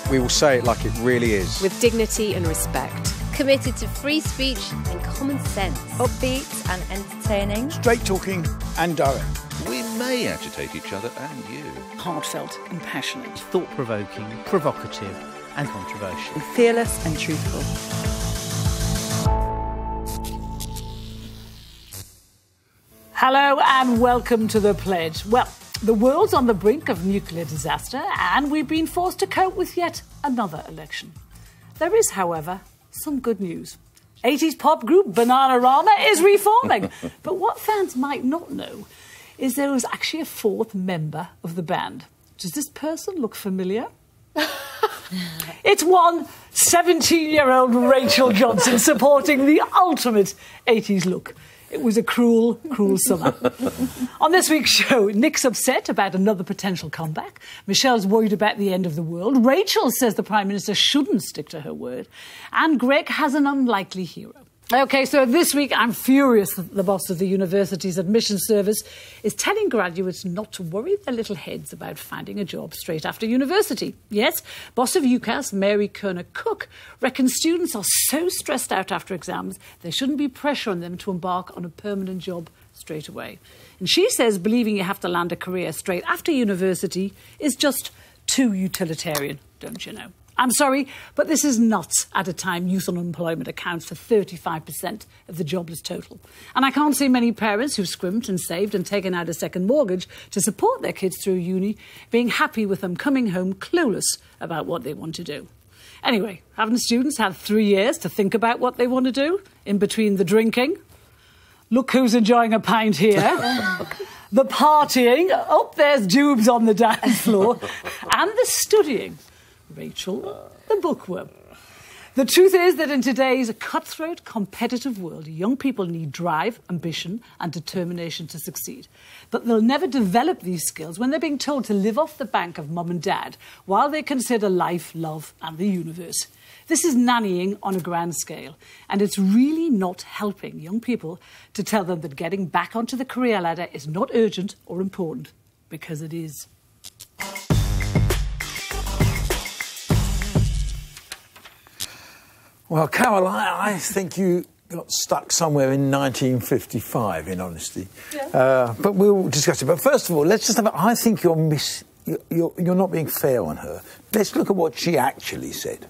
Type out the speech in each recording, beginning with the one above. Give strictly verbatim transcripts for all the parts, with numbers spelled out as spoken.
We will say it like it really is. With dignity and respect. Committed to free speech and common sense. Upbeat and entertaining. Straight talking and direct. We may agitate each other and you. Heartfelt and passionate. Thought-provoking, provocative and controversial. Fearless and truthful. Hello and welcome to The Pledge. Well, the world's on the brink of nuclear disaster and we've been forced to cope with yet another election. There is, however, some good news. eighties pop group Bananarama is reforming. But what fans might not know is there was actually a fourth member of the band. Does this person look familiar? It's one seventeen-year-old Rachel Johnson supporting the ultimate eighties look. It was a cruel, cruel summer. On this week's show, Nick's upset about another potential comeback. Michelle's worried about the end of the world. Rachel says the Prime Minister shouldn't stick to her word. And Greg has an unlikely hero. OK, so this week I'm furious that the boss of the university's admissions service is telling graduates not to worry their little heads about finding a job straight after university. Yes, boss of UCAS, Mary Kerner-Cook, reckons students are so stressed out after exams there shouldn't be pressure on them to embark on a permanent job straight away. And she says believing you have to land a career straight after university is just too utilitarian, don't you know? I'm sorry, but this is nuts at a time youth unemployment accounts for thirty-five percent of the jobless total. And I can't see many parents who've scrimped and saved and taken out a second mortgage to support their kids through uni being happy with them coming home clueless about what they want to do. Anyway, haven't students had three years to think about what they want to do in between the drinking? Look who's enjoying a pint here. The partying. Oh, there's Dubes on the dance floor. And the studying. Rachel, the bookworm. The truth is that in today's cutthroat, competitive world, young people need drive, ambition and determination to succeed. But they'll never develop these skills when they're being told to live off the bank of mum and dad while they consider life, love and the universe. This is nannying on a grand scale, and it's really not helping young people to tell them that getting back onto the career ladder is not urgent or important, because it is. Well, Carol, I, I think you got stuck somewhere in nineteen fifty-five, in honesty. Yeah. Uh, but we'll discuss it. But first of all, let's just have a, I think you're, miss, you're, you're, you're not being fair on her. Let's look at what she actually said.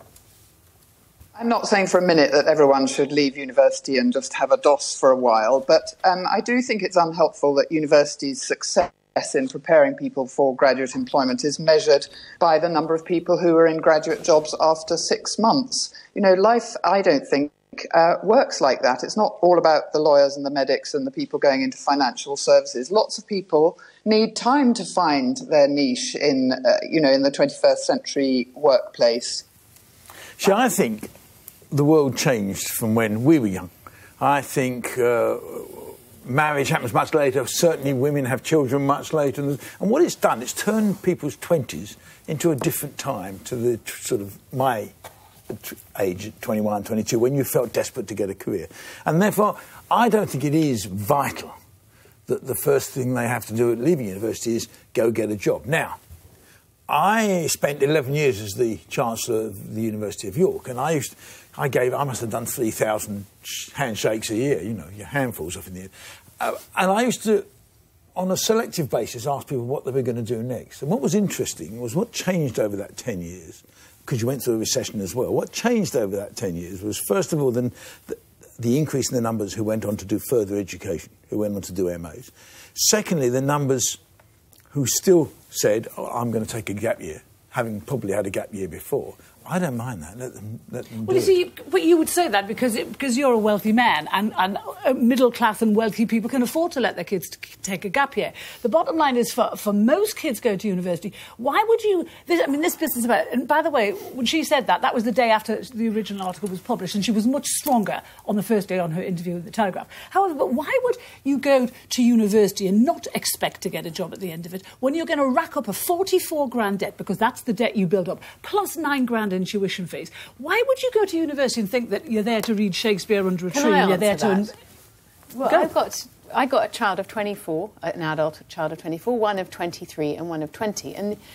I'm not saying for a minute that everyone should leave university and just have a DOS for a while, but um, I do think it's unhelpful that universities' success in preparing people for graduate employment is measured by the number of people who are in graduate jobs after six months. You know, life, I don't think, uh, works like that. It's not all about the lawyers and the medics and the people going into financial services. Lots of people need time to find their niche in, uh, you know, in the twenty-first century workplace. See, I think the world changed from when we were young. I think Uh, marriage happens much later. Certainly women have children much later. And what it's done, it's turned people's twenties into a different time to the sort of my age at twenty-one, twenty-two, when you felt desperate to get a career. And therefore, I don't think it is vital that the first thing they have to do at leaving university is go get a job. Now, I spent eleven years as the Chancellor of the University of York, and I used, I gave, I must have done three thousand handshakes a year, you know, your handfuls off in the air. Uh, and I used to, on a selective basis, ask people what they were going to do next. And what was interesting was what changed over that ten years, because you went through a recession as well. What changed over that ten years was, first of all, the, the, the increase in the numbers who went on to do further education, who went on to do M As. Secondly, the numbers who still said, oh, I'm going to take a gap year, having probably had a gap year before. I don't mind that. Let them, let them well, do you it. see, but you would say that because it, because you're a wealthy man, and, and middle class and wealthy people can afford to let their kids t- take a gap year. The bottom line is, for, for most kids going to university, why would you? This, I mean, this business about. And by the way, when she said that, that was the day after the original article was published, and she was much stronger on the first day on her interview with the Telegraph. However, but why would you go to university and not expect to get a job at the end of it when you're going to rack up a forty-four grand debt, because that's the debt you build up, plus nine grand in tuition fees? Why would you go to university and think that you're there to read Shakespeare under a Can tree? I You're there answer to. that? Well, Go. I've got I got a child of twenty-four, an adult child of twenty-four, one of twenty-three, and one of twenty, and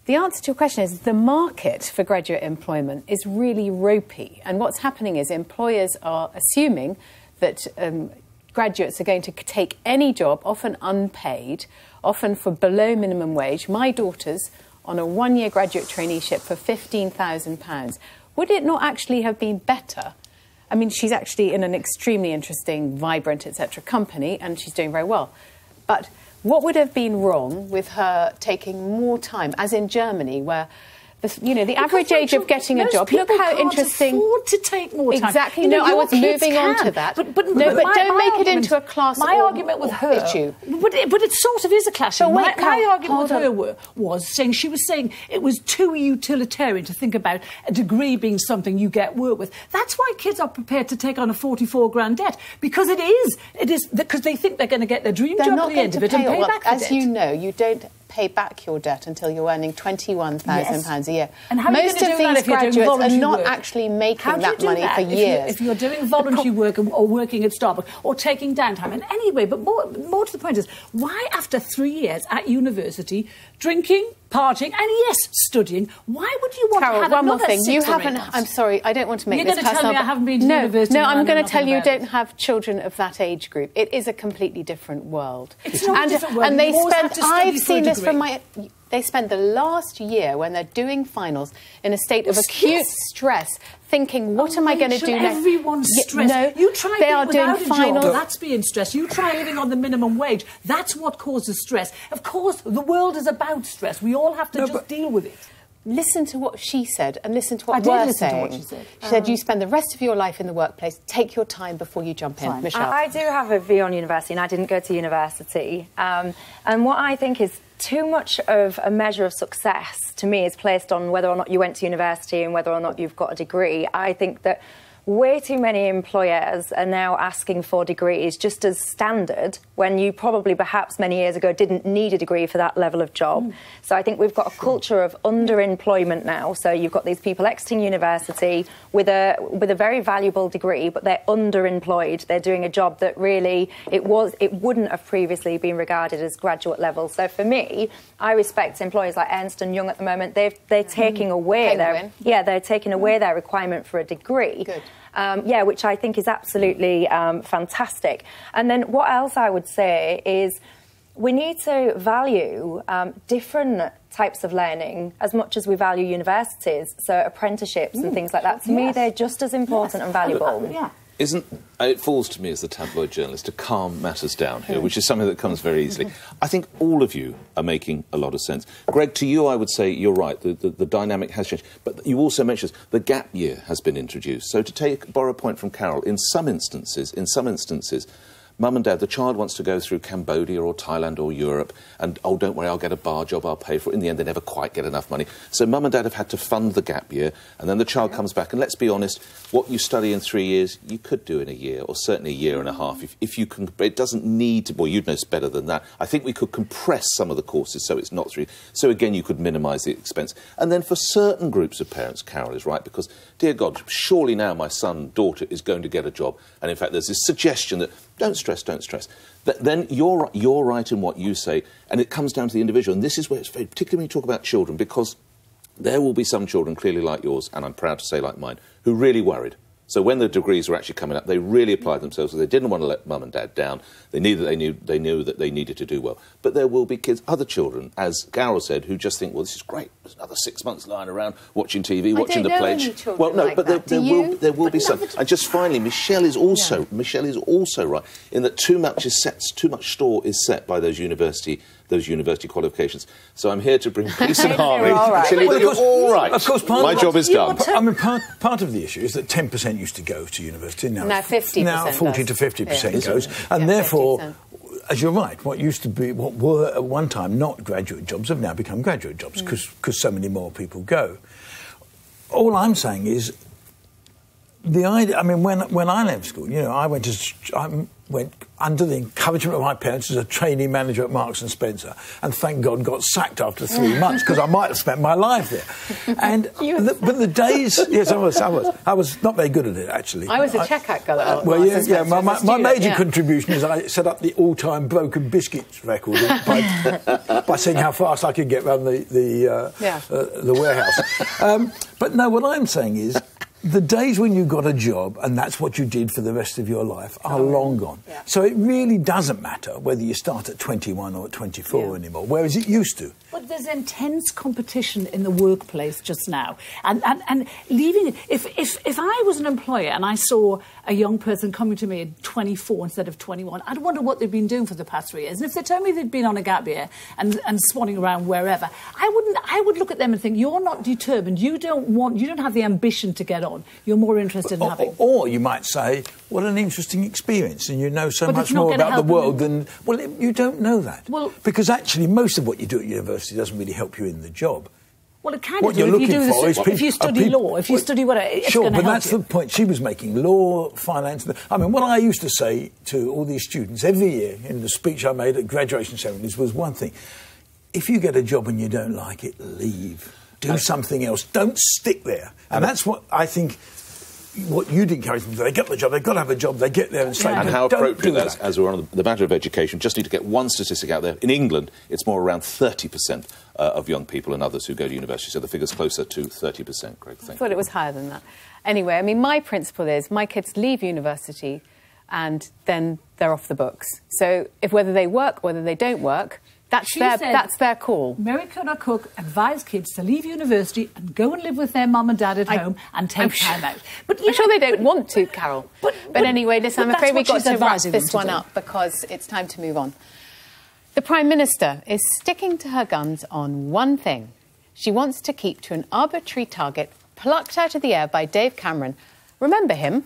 The answer to your question is the market for graduate employment is really ropey. And what's happening is employers are assuming that um, graduates are going to take any job, often unpaid, often for below minimum wage. My daughter's on a one-year graduate traineeship for fifteen thousand pounds. Would it not actually have been better? I mean, she's actually in an extremely interesting, vibrant, et cetera company, and she's doing very well. But what would have been wrong with her taking more time, as in Germany, where the, you know, the Because average age Rachel, of getting a most job, look people how can't interesting... afford to take more time. Exactly. You know, No, I your was kids moving on can. to that. But, but, no, but my, don't my make it argument, into a class My or, argument with her... issue. But it, but it sort of is a clash. But my, wait, my Carol, argument with hold her on. were, was saying, she was saying it was too utilitarian to think about a degree being something you get work with. That's why kids are prepared to take on a forty-four grand debt, because it is. It is because they think they're going to get their dream They're job not at the going end to of it pay and it. pay Well, back the as debt. you know, you don't pay back your debt until you're earning twenty-one thousand pounds Yes. a year. And how are you Most gonna of do that these if you're doing graduates are voluntary not work? actually making How do you that do money that for if years. You're, if you're doing voluntary work or working at Starbucks or taking downtime, and anyway, but more, more to the point is, why after three years at university, drinking, partying, and yes, studying, why would you want Carol, to have one more another thing. six You or eight haven't... months? I'm sorry, I don't want to make You're this going to tell personal. me I but- haven't been to no, university No, and I I'm know going to nothing tell you you about it. don't have children of that age group. It is a completely different world. It's not a and, different world. And they You always spend... have to study I've for a seen this degree. from my... They spend the last year when they're doing finals in a state of Yes. acute stress, thinking, what Oh, am I going to Rachel, do next? Everyone's Yeah, stressed. No, you try they being are doing without a finals. job, that's being stressed. You try living on the minimum wage. That's what causes stress. Of course, the world is about stress. We all have to No, just but- deal with it. Listen to what she said and listen to what I did we're listen to saying. what she said. She said you spend the rest of your life in the workplace. Take your time before you jump in. Fine. Michelle. I, I do have a view on university, and I didn't go to university. Um, and what I think is too much of a measure of success, to me, is placed on whether or not you went to university and whether or not you've got a degree. I think that way too many employers are now asking for degrees just as standard when you probably perhaps many years ago didn't need a degree for that level of job. Mm. So I think we've got a culture of underemployment now. So you've got these people exiting university with a with a very valuable degree, but they're underemployed. They're doing a job that really it was it wouldn't have previously been regarded as graduate level. So for me, I respect employers like Ernst and Young at the moment. They've they're taking away their yeah they're taking away their requirement for a degree. Good. Um, yeah, which I think is absolutely um, fantastic. And then what else I would say is we need to value um, different types of learning as much as we value universities, so apprenticeships mm, and things like that. To yes. me, they're just as important yes. and valuable. Yeah. Isn't it falls to me as the tabloid journalist to calm matters down here, which is something that comes very easily. I think all of you are making a lot of sense. Greg, to you, I would say you're right. The, the, the dynamic has changed, but you also mentioned the gap year has been introduced. So to take borrow a point from Carol, in some instances, in some instances. Mum and Dad, the child wants to go through Cambodia or Thailand or Europe, and, oh, don't worry, I'll get a bar job, I'll pay for it. In the end, they never quite get enough money. So Mum and Dad have had to fund the gap year, and then the child comes back, and let's be honest, what you study in three years, you could do in a year, or certainly a year and a half. If, if you can, it doesn't need to, well, you'd know better than that. I think we could compress some of the courses so it's not three. So again, you could minimise the expense. And then for certain groups of parents, Carol is right, because, dear God, surely now my son, daughter is going to get a job. And in fact, there's this suggestion that, don't stress, don't stress. Th then you're, you're right in what you say, and it comes down to the individual. And this is where it's very, particularly when you talk about children, because there will be some children, clearly like yours, and I'm proud to say like mine, who really worried. So when the degrees were actually coming up, they really applied themselves, so they didn't want to let mum and dad down. They knew that they knew they knew that they needed to do well. But there will be kids, other children, as Carol said, who just think, well, this is great. There's another six months lying around watching T V, I watching don't the know pledge. any children Well, no, like but there, that. there Do will you? there will But be some. another- And just finally, Michelle is also No. Michelle is also right in that too much is set, too much store is set by those university those university qualifications. So I'm here to bring peace and harmony. all right. Michelle, Well, you're of course- all right. Of course, part my of job is done. I mean, part, part of the issue is that ten percent used to go to university. Now, Now fifty percent Now forty does. to fifty percent Yeah. goes. And Yeah, therefore, fifty percent. as you're right, what used to be, what were at one time not graduate jobs have now become graduate jobs because Mm. so many more people go. All I'm saying is, the idea, I mean, when, when I left school, you know, I went to, I went under the encouragement of my parents, as a trainee manager at Marks and Spencer, and thank God got sacked after three months because I might have spent my life there. And the, but the days, yes, I was, I was, I was not very good at it actually. I was a checkout girl. At well, yeah, yeah. My, my, my major yeah. contribution is I set up the all-time broken biscuits record by, by seeing how fast I could get around the the, uh, yeah. uh, the warehouse. Um, but no, what I'm saying is, the days when you got a job and that's what you did for the rest of your life are oh, long gone. Yeah. So it really doesn't matter whether you start at twenty-one or at twenty-four yeah. anymore, whereas it used to. But there's intense competition in the workplace just now. And, and, and leaving it... If, if, if I was an employer and I saw a young person coming to me at twenty-four instead of twenty-one, I'd wonder what they've been doing for the past three years. And if they told me they'd been on a gap year and, and swanning around wherever, I wouldn't. I would look at them and think, you're not determined. You don't want... You don't have the ambition to get on. You're more interested in or, having... Or you might say, what an interesting experience, and you know so but much more about the world them. than... Well, it, you don't know that. Well, because actually most of what you do at university doesn't really help you in the job. Well, it kind what of you're do. looking if you do for this, is if you study people, law, if you well, study what it's sure, going to but help that's you. the point she was making. Law, finance. I mean, what I used to say to all these students every year in the speech I made at graduation ceremonies was one thing: if you get a job and you don't like it, leave. Do and something else. Don't stick there. And that's what I think. What you'd encourage them to do. They get the job, they've got to have a job, they get there and say, yeah. And no, how appropriate that as, as we're on the matter of education, just need to get one statistic out there. In England, it's more around thirty percent uh, of young people and others who go to university, so the figure's closer to thirty percent, Greg. Thank I thought you. it was higher than that. Anyway, I mean, my principle is my kids leave university and then they're off the books. So if whether they work, whether they don't work, That's she their said, that's their call. Mary Connor Cook advised kids to leave university and go and live with their mum and dad at I, home and take I'm time sure, out. But I'm sure they don't want to, Carol. But, but, but anyway, listen, but I'm afraid we've got to wrap this to one do. up because it's time to move on. The Prime Minister is sticking to her guns on one thing. She wants to keep to an arbitrary target plucked out of the air by Dave Cameron. Remember him?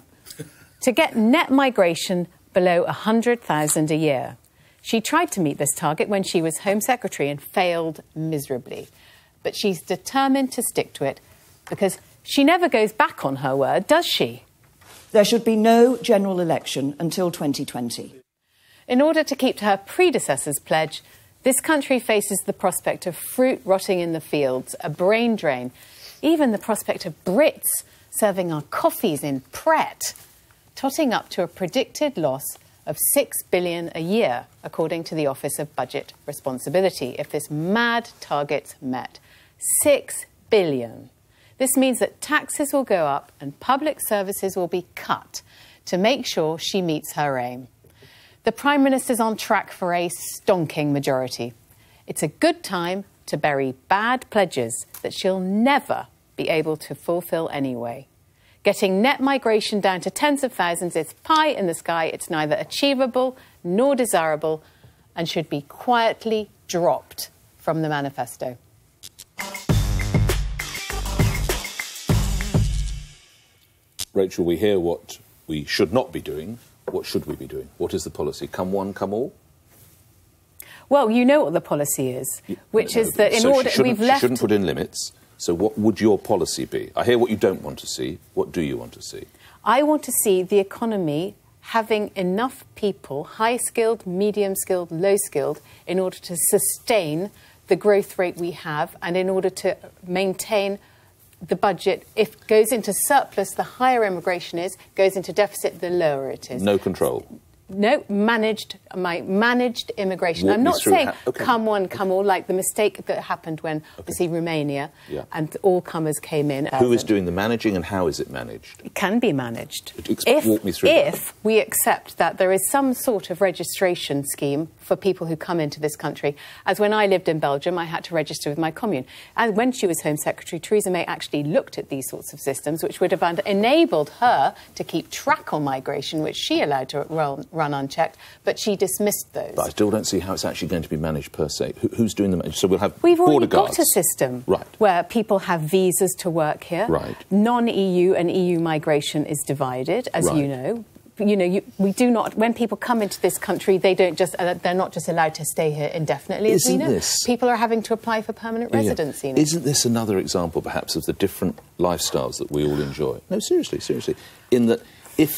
To get net migration below one hundred thousand a year. She tried to meet this target when she was Home Secretary and failed miserably. But she's determined to stick to it because she never goes back on her word, does she? There should be no general election until twenty twenty. In order to keep to her predecessor's pledge, this country faces the prospect of fruit rotting in the fields, a brain drain, even the prospect of Brits serving our coffees in Pret, totting up to a predicted loss of six billion dollars a year, according to the Office of Budget Responsibility, if this mad target's met. Six billion dollars. This means that taxes will go up and public services will be cut to make sure she meets her aim. The Prime Minister's on track for a stonking majority. It's a good time to bury bad pledges that she'll never be able to fulfil anyway. Getting net migration down to tens of thousands is pie in the sky. It's neither achievable nor desirable and should be quietly dropped from the manifesto. Rachel, we hear what we should not be doing. What should we be doing? What is the policy? Come one, come all? Well, you know what the policy is, which no, is that in so order she we've she left... shouldn't put in limits. So what would your policy be? I hear what you don't want to see. What do you want to see? I want to see the economy having enough people, high-skilled, medium-skilled, low-skilled, in order to sustain the growth rate we have and in order to maintain the budget. If it goes into surplus, the higher immigration is, goes into deficit, the lower it is. No control. No, managed, my managed immigration. Walk I'm not saying how, okay. come one, come all, like the mistake that happened when, okay. obviously, Romania yeah. and all comers came in. Who is doing the managing and how is it managed? It can be managed. Ex- if, walk me through if that. we accept that there is some sort of registration scheme for people who come into this country, as when I lived in Belgium, I had to register with my commune. And when she was Home Secretary, Theresa May actually looked at these sorts of systems, which would have enabled her to keep track on migration, which she allowed to run, run unchecked, but she dismissed those. But I still don't see how it's actually going to be managed per se. Who, who's doing the management? So we'll have We've border already guards. got a system right. where people have visas to work here. Right. Non-E U and E U migration is divided, as right. you know. You know, you, we do not. When people come into this country, they don't just. Uh, they're not just allowed to stay here indefinitely. As Isn't we know, this, people are having to apply for permanent residency. Yeah. Isn't this another example, perhaps, of the different lifestyles that we all enjoy? No, seriously, seriously. In that, if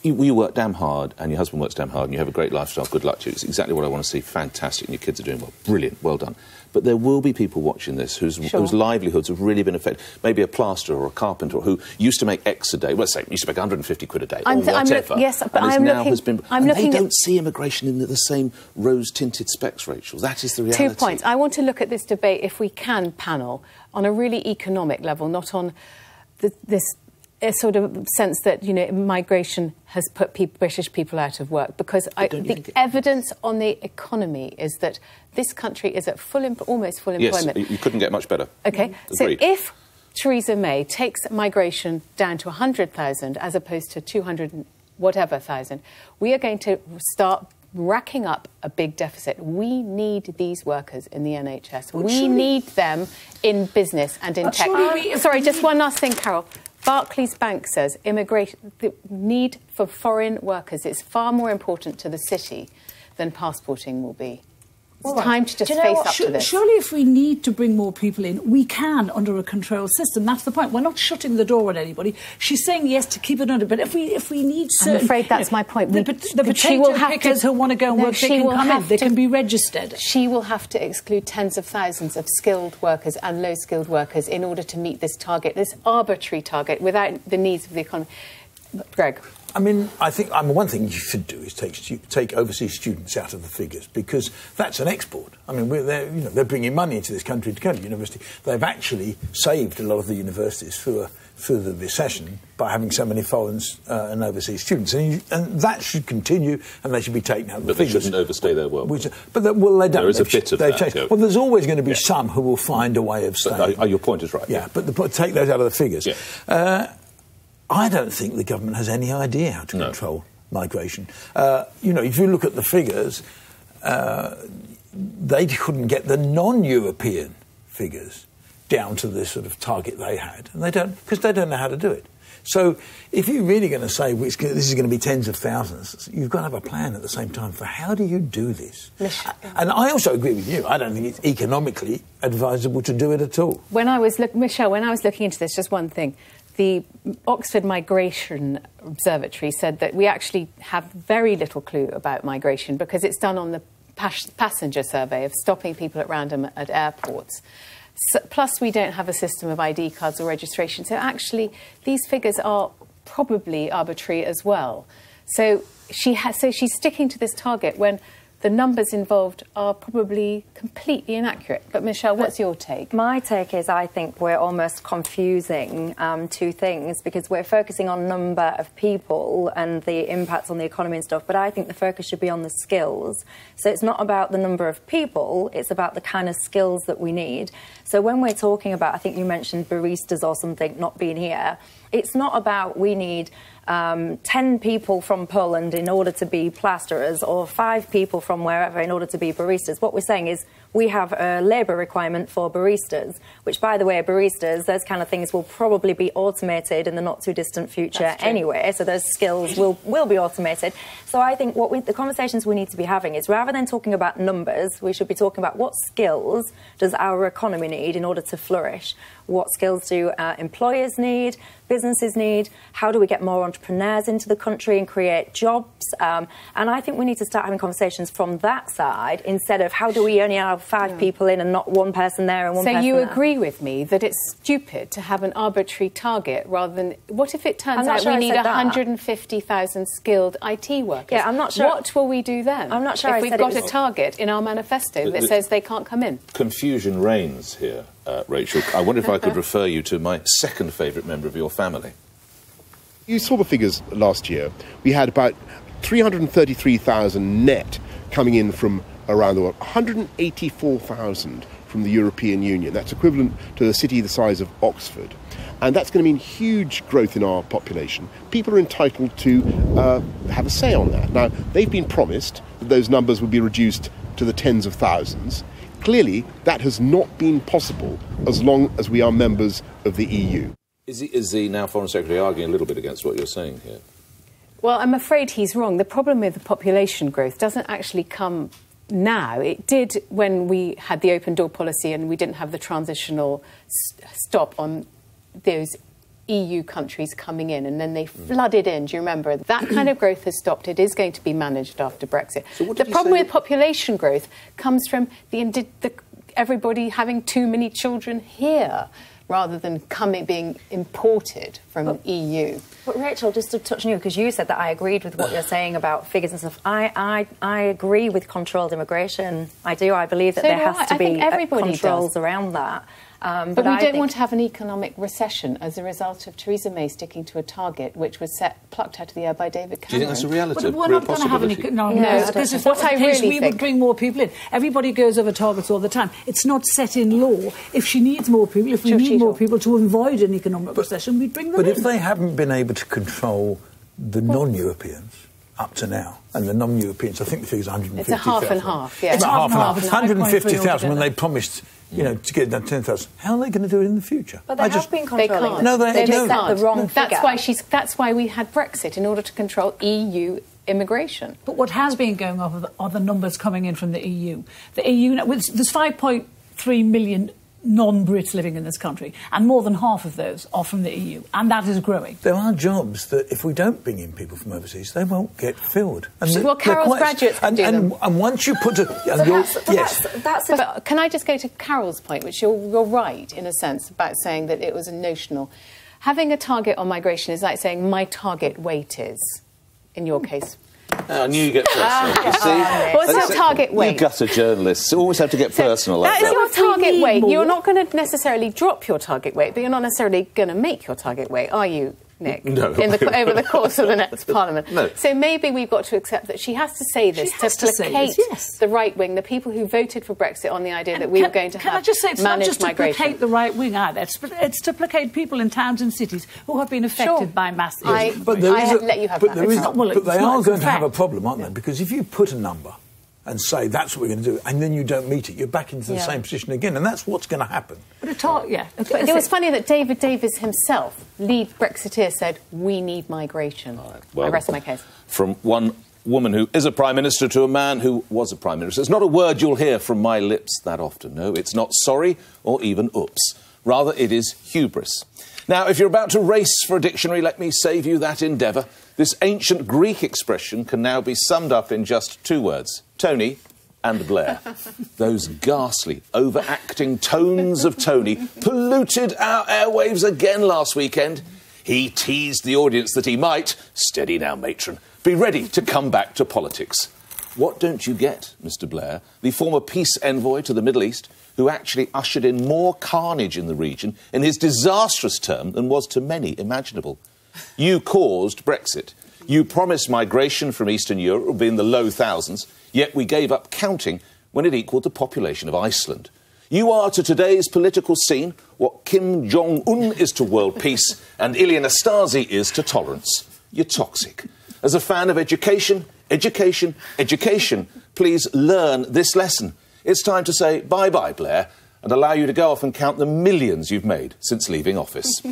you, you work damn hard and your husband works damn hard and you have a great lifestyle, good luck to you. It's exactly what I want to see. Fantastic. And your kids are doing well. Brilliant. Well done. But there will be people watching this whose, sure. whose livelihoods have really been affected. Maybe a plasterer or a carpenter who used to make X a day. Well, let's say used to make one hundred fifty quid a day I'm or whatever. I'm yes, but and I'm now looking, has been, I'm and looking they don't at see immigration in the, the same rose-tinted specs, Rachel. That is the reality. Two points. I want to look at this debate, if we can, panel, on a really economic level, not on the, this a sort of sense that, you know, migration has put people, British people out of work, because I, the evidence on the economy is that this country is at full, em almost full employment. Yes, you couldn't get much better. OK, Agreed. So if Theresa May takes migration down to one hundred thousand as opposed to two hundred whatever thousand, we are going to start racking up a big deficit. We need these workers in the N H S. Well, we need them in business and in tech. We, Sorry, just one last thing, Carol. Barclays Bank says immigration, the need for foreign workers is far more important to the city than passporting will be. It's right. time to just face up Sh to this. Surely if we need to bring more people in, we can under a control system. That's the point. We're not shutting the door on anybody. She's saying yes to keep it under, but if we if we need certain... I'm afraid that's you know, my point. The, we, the potato pickers to, who want to go and no, work, they can come in. They to, can be registered. She will have to exclude tens of thousands of skilled workers and low-skilled workers in order to meet this target, this arbitrary target, without the needs of the economy. Greg. I mean, I think I mean, one thing you should do is take take overseas students out of the figures, because that's an export. I mean, we're, they're, you know, they're bringing money into this country to go to university. They've actually saved a lot of the universities through, a, through the recession by having so many foreign uh, and overseas students. And, you, and that should continue, and they should be taken out of the figures. But they shouldn't overstay their welcome. Which, but they, well, they don't. There is a they've, bit of they've that. Changed. Well, there's always going to be yeah. some who will find a way of staying. But, uh, your point is right. Yeah, but the, take those out of the figures. Yeah. Uh, I don't think the government has any idea how to no. control migration. Uh, you know, if you look at the figures, uh, they couldn't get the non-European figures down to the sort of target they had, and they don't, because they don't know how to do it. So if you're really going to say this is going to be tens of thousands, you've got to have a plan at the same time for how do you do this. Michelle. And I also agree with you. I don't think it's economically advisable to do it at all. When I was look, Michelle, when I was looking into this, just one thing. The Oxford Migration Observatory said that we actually have very little clue about migration because it's done on the pas passenger survey of stopping people at random at airports. So, plus, we don't have a system of I D cards or registration. So actually, these figures are probably arbitrary as well. So, she has, so she's sticking to this target when the numbers involved are probably completely inaccurate. But, Michelle, what's your take? My take is I think we're almost confusing um, two things, because we're focusing on number of people and the impacts on the economy and stuff, but I think the focus should be on the skills. So it's not about the number of people, it's about the kind of skills that we need. So when we're talking about, I think you mentioned baristas or something not being here, it's not about we need um, ten people from Poland in order to be plasterers or five people from wherever in order to be baristas. What we're saying is we have a labour requirement for baristas, which, by the way, baristas, those kind of things will probably be automated in the not-too-distant future anyway, so those skills will, will be automated. So I think what we, the conversations we need to be having is, rather than talking about numbers, we should be talking about what skills does our economy need in order to flourish? What skills do uh, employers need, businesses need? How do we get more entrepreneurs into the country and create jobs? Um, and I think we need to start having conversations from that side instead of how do we only have five yeah. people in and not one person there and one so person you there. agree with me that it's stupid to have an arbitrary target rather than... What if it turns out sure we need one hundred that. fifty thousand skilled I T workers? Yeah, I'm not sure. What will we do then? I'm not sure if I we've said got it a target in our manifesto the, that the, says they can't come in. Confusion reigns here, uh, Rachel. I wonder if I could refer you to my second favourite member of your family. You saw the figures last year. We had about three hundred thirty-three thousand net coming in from around the world, one hundred eighty-four thousand from the European Union. That's equivalent to a city the size of Oxford. And that's going to mean huge growth in our population. People are entitled to uh, have a say on that. Now, they've been promised that those numbers will be reduced to the tens of thousands. Clearly, that has not been possible as long as we are members of the E U. Is the, is the now Foreign Secretary arguing a little bit against what you're saying here? Well, I'm afraid he's wrong. The problem with the population growth doesn't actually come now. It did when we had the open door policy and we didn't have the transitional st stop on those E U countries coming in, and then they flooded in. Do you remember? That kind of growth has stopped. It is going to be managed after Brexit. So what the did you problem say? with population growth comes from the, indi- the everybody having too many children here, rather than coming being imported from But- E U. But Rachel, just to touch on you, because you said that I agreed with what you're saying about figures and stuff. I, I, I agree with controlled immigration. I do. I believe that So there do has I. to I be think everybody controls does. around that. Um, But, we I don't think- want to have an economic recession as a result of Theresa May sticking to a target which was set plucked out of the air by David Cameron. Do you think that's a reality? But we're real not going to have any. possibility? No, No, no. I Because don't if think that so. was the What I case, really we would think- bring more people in. Everybody goes over targets all the time. It's not set in law. If she needs more people, if we Sure, need she more will. people to avoid an economic recession, we'd bring them But in. if they haven't been able to control the non-Europeans up to now, and the non-Europeans, I think the figure's one hundred fifty thousand. It's a half and half, yeah. It's It's about half and half. half and half. one hundred fifty thousand when altogether. they promised, you know, to get down to ten thousand. How are they going to do it in the future? But they I have just, been They controlling. can't. them. No, they- they no. just set the wrong That's figure. why she's. That's why we had Brexit, in order to control E U immigration. But what has been going on are the, are the numbers coming in from the E U. The E U, now, with- there's five point three million non-Brits living in this country, and more than half of those are from the E U, and that is growing. there are jobs that if we don't bring in people from overseas, they won't get filled. And Well, they're Carol's quite- graduates can and, do and, them. and once you put a... So and you're- that's, but yes. that's, that's a, But can I just go to Carol's point, which you're, you're right, in a sense, about saying that it was a notional. Having a target on migration is like saying my target weight is, in your case. Oh, I knew you get personal. You see? What's That's your it. target weight? You gutter journalists always have to get personal like That is that. your If we target need weight. more- You're not going to necessarily drop your target weight, but you're not necessarily going to make your target weight, are you, Nick? No. In the, over the course of the next Parliament. No. So maybe we've got to accept that she has to say this She to has to say placate this, yes. the right wing, the people who voted for Brexit on the idea that we can, were going to can have I just say, it's not managed just to migration. placate the right wing either. It's, it's to placate people in towns and cities who have been affected Sure. by mass I- immigration. But there I is have a- let you have but that. there It's is- not- well, but it's they not, are it's a going to have a fact. problem, aren't they? Because if you put a number and say that's what we're going to do, and then you don't meet it, you're back into the Yeah. same position again, and that's what's going to happen. But a tar- yeah. But it was funny that David Davis himself, lead Brexiteer, said, we need migration. Well, I rest my case. From one woman who is a Prime Minister to a man who was a Prime Minister. It's not a word you'll hear from my lips that often. No, it's not sorry or even oops. Rather, it is hubris. Now, if you're about to race for a dictionary, let me save you that endeavour. This ancient Greek expression can now be summed up in just two words. Tony and Blair. Those ghastly, overacting tones of Tony polluted our airwaves again last weekend. He teased the audience that he might, steady now, matron, be ready to come back to politics. What don't you get, Mister Blair, the former peace envoy to the Middle East, who actually ushered in more carnage in the region in his disastrous term than was to many imaginable? You caused Brexit. You promised migration from Eastern Europe would be in the low thousands, yet we gave up counting when it equalled the population of Iceland. You are to today's political scene what Kim Jong-un is to world peace and Ilya Nastasi is to tolerance. You're toxic. As a fan of education, education, education, please learn this lesson. It's time to say bye-bye, Blair, and allow you to go off and count the millions you've made since leaving office.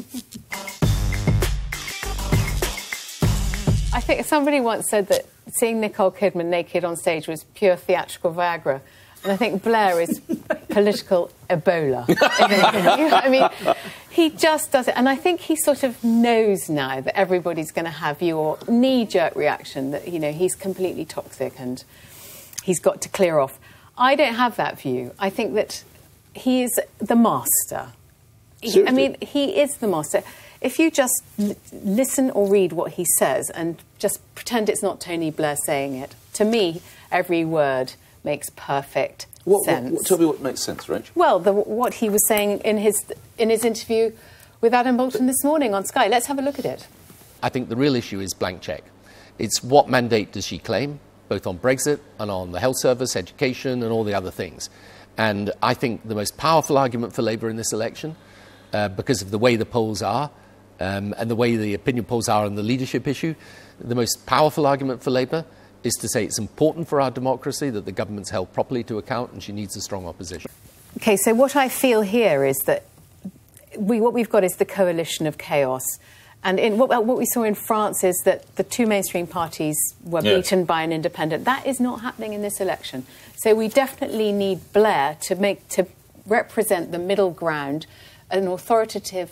I think somebody once said that seeing Nicole Kidman naked on stage was pure theatrical Viagra. And I think Blair is political Ebola. You know, I mean, he just does it. And I think he sort of knows now that everybody's going to have your knee-jerk reaction that, you know, he's completely toxic and he's got to clear off. I don't have that view. I think that he is the master. He, I mean, he is the master. If you just l- listen or read what he says and just pretend it's not Tony Blair saying it, to me, every word makes perfect What, sense. what, what, tell me what makes sense, Rach. Well, the, what he was saying in his in his interview with Adam Bolton this morning on Sky. Let's have a look at it. I think the real issue is blank cheque. It's what mandate does she claim, both on Brexit and on the health service, education and all the other things. And I think the most powerful argument for Labour in this election, uh, because of the way the polls are, um, and the way the opinion polls are on the leadership issue, the most powerful argument for Labour is to say it's important for our democracy that the government's held properly to account and she needs a strong opposition. OK, so what I feel here is that we, what we've got is the coalition of chaos. And in, what, what we saw in France is that the two mainstream parties were Yeah. beaten by an independent. That is not happening in this election. So we definitely need Blair to make to represent the middle ground, an authoritative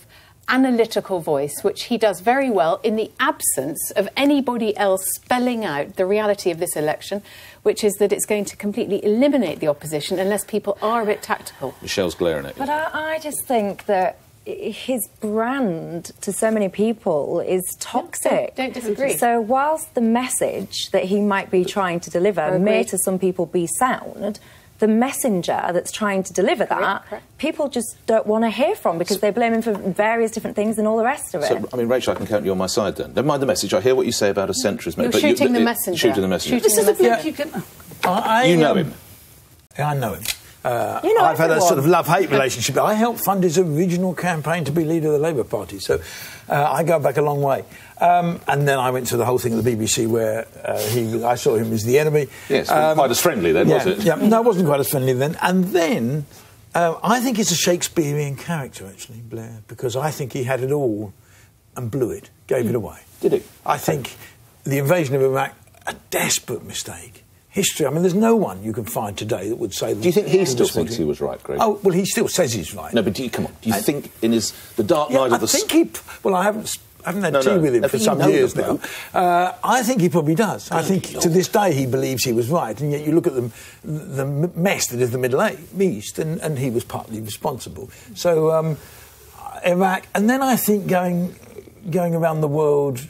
analytical voice, which he does very well in the absence of anybody else spelling out the reality of this election, which is that it's going to completely eliminate the opposition unless people are a bit tactical. Michelle's glaring at you. But I, I just think that his brand to so many people is toxic. Don't disagree. So whilst the message that he might be trying to deliver may to some people be sound, the messenger that's trying to deliver that, correct, correct. people just don't want to hear from because so, they blame him for various different things and all the rest of it. So, I mean, Rachel, I can count you on my side then. Never mind the message. I hear what you say about a centrist. You're but shooting you, the it, messenger. Shooting the messenger. Shooting this the is a bloke yeah. you can... I, you know um, him. I know him. Uh, you know I've everyone. had a sort of love-hate relationship. I helped fund his original campaign to be leader of the Labour Party, so uh, I go back a long way. Um, and then I went to the whole thing at the B B C where uh, he, I saw him as the enemy. Yes, um, quite as friendly then, yeah, was it? Yeah, no, it wasn't quite as friendly then. And then uh, I think it's a Shakespearean character, actually, Blair, because I think he had it all and blew it, gave mm. it away. Did he? I think the invasion of Iraq, a desperate mistake. History, I mean, there's no one you can find today that would say... Do you think he still thinks he was right, Greg? Oh, well, he still says he's right. No, but do you, come on, do you I, think in his... the dark yeah, night I of the... I think he... Well, I haven't... I haven't had no, tea no, with him for some years now. Uh, I think he probably does. I think Lord. to this day he believes he was right, and yet you look at the, the mess that is the Middle East, and, and he was partly responsible. So, um, Iraq... And then I think going, going around the world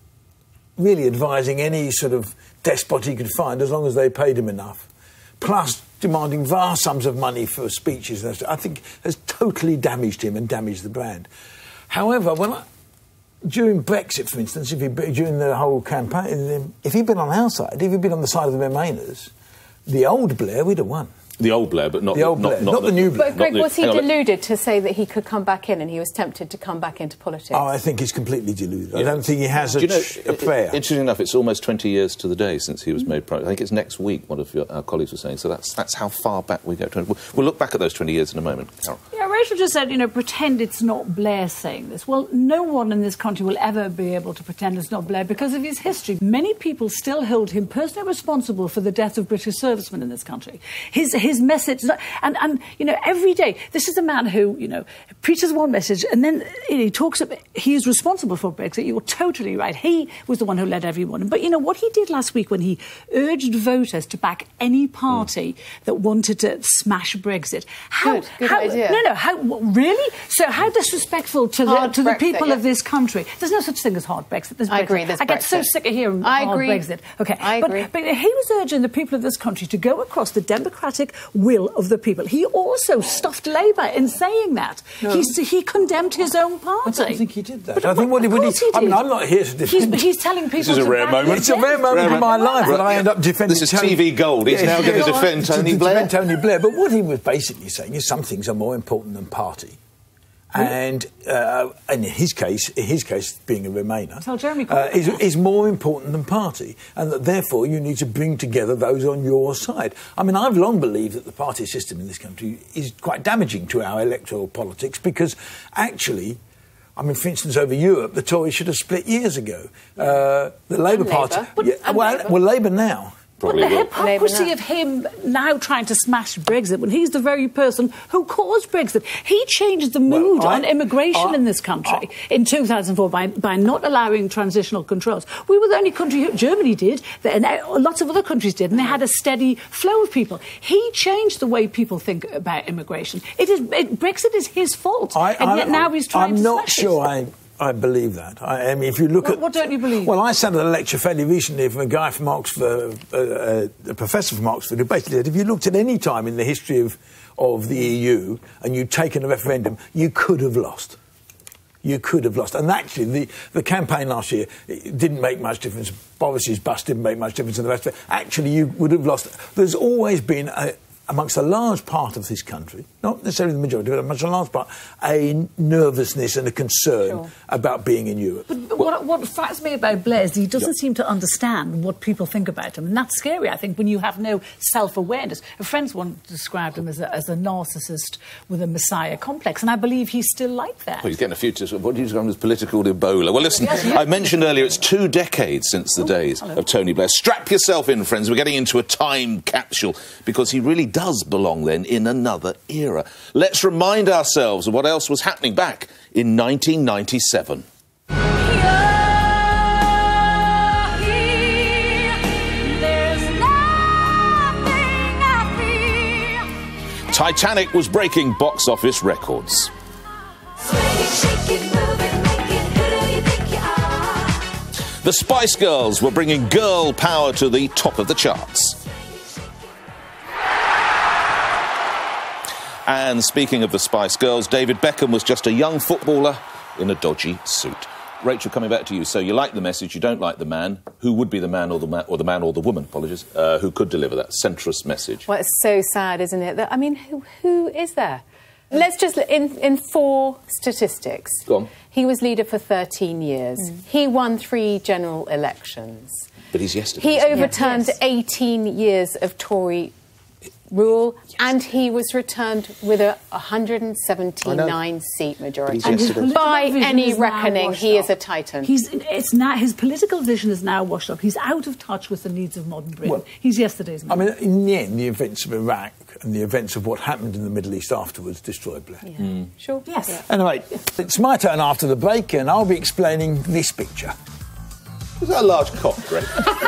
really advising any sort of despot he could find, as long as they paid him enough, plus demanding vast sums of money for speeches, I think has totally damaged him and damaged the brand. However, when I, during Brexit, for instance, if he, during the whole campaign, if he'd been on our side, if he'd been on the side of the Remainers, the old Blair, we'd have won. The old Blair, but not the old not, Blair, not, not the, the new Blair. But Greg, the, was he deluded to say that he could come back in, and he was tempted to come back into politics? Oh, I think he's completely deluded. Yeah. I don't think he has Do a, you know, a prayer. Interesting enough, it's almost twenty years to the day since he was made prime. I think it's next week, one of your, our colleagues was saying. So that's that's how far back we go. We'll, we'll look back at those twenty years in a moment. Carol. Yeah, Rachel just said, you know, pretend it's not Blair saying this. Well, no one in this country will ever be able to pretend it's not Blair because of his history. Many people still hold him personally responsible for the death of British servicemen in this country. His his message, and and you know, every day, this is a man who, you know, preaches one message and then you know, he talks about he is responsible for Brexit. You're totally right. He was the one who led everyone. But you know what he did last week when he urged voters to back any party mm. that wanted to smash Brexit. How, good, good how, idea. No, no. How, really? So how disrespectful to the, to the Brexit, people yeah. of this country? There's no such thing as hard Brexit. There's I Brexit. agree. There's I get Brexit. so sick of hearing I hard agree. Brexit. Okay, I but, agree. but he was urging the people of this country to go across the democratic will of the people. He also stuffed Labour in saying that. No. He, he condemned his own party. I don't think he did that. But, I think what he would. I mean, I'm not here to defend. He's, he's telling people. This is a to rare moment. It's a rare moment in my life that I end up defending. This is Tony. T V gold. He's yeah, now going to defend Tony to Blair. Defend Tony Blair. But what he was basically saying is some things are more important than party. And uh, in his case, in his case, being a Remainer, Tell Jeremy uh, is, is more important than party, and that therefore you need to bring together those on your side. I mean, I've long believed that the party system in this country is quite damaging to our electoral politics because, actually, I mean, for instance, over Europe, the Tories should have split years ago. Uh, the Labour and Party, Labour. yeah, well, Labour. well, Labour now. But the hypocrisy of him now trying to smash Brexit when he's the very person who caused Brexit. He changed the mood well, I, on immigration I, in this country I, in two thousand four by, by not allowing transitional controls. We were the only country, who, Germany did, and lots of other countries did, and they had a steady flow of people. He changed the way people think about immigration. It is it, Brexit is his fault, I, and I, yet now he's trying I'm to not smash sure it. I... I believe that. I, I mean, if you look what, at... What don't you believe? Well, I sat at a lecture fairly recently from a guy from Oxford, uh, uh, a professor from Oxford, who basically said if you looked at any time in the history of, of the E U and you'd taken a referendum, you could have lost. You could have lost. And actually, the, the campaign last year it didn't make much difference. Boris's bust didn't make much difference in the rest of it. Actually, you would have lost. There's always been... a amongst a large part of this country, not necessarily the majority, but amongst a large part, a nervousness and a concern sure. about being in Europe. But, but what, what frightens me about Blair is he doesn't yep. seem to understand what people think about him. And that's scary, I think, when you have no self-awareness. A friend once described him as a, as a narcissist with a messiah complex, and I believe he's still like that. Well, he's getting a few... To, what do you describe as political Ebola? Well, listen, yes, yes. I mentioned earlier it's two decades since the oh, days hello. of Tony Blair. Strap yourself in, friends. We're getting into a time capsule because he really does belong, then, in another era. Let's remind ourselves of what else was happening back in nineteen ninety-seven. Titanic was breaking box office records. The Spice Girls were bringing girl power to the top of the charts. And speaking of the Spice Girls, David Beckham was just a young footballer in a dodgy suit. Rachel, coming back to you. So you like the message, you don't like the man. Who would be the man or the man or the man or the woman? Apologies. Uh, who could deliver that centrist message? Well, it's so sad, isn't it? That, I mean, who who is there? Let's just in in four statistics. Go on. He was leader for thirteen years. Mm. He won three general elections. But he's yesterday. He overturned yes. eighteen years of Tory rule, yes. and he was returned with a one hundred seventy-nine seat majority. And by any reckoning, he is a titan. He's, it's not, his political vision is now washed up. He's out of touch with the needs of modern Britain. Well, he's yesterday's man. I mean, in the end, the events of Iraq and the events of what happened in the Middle East afterwards destroyed Blair. Yeah. Mm. Sure. Yes. Yeah. Anyway, it's my turn after the break, and I'll be explaining this picture. Is that a large cock, Greg?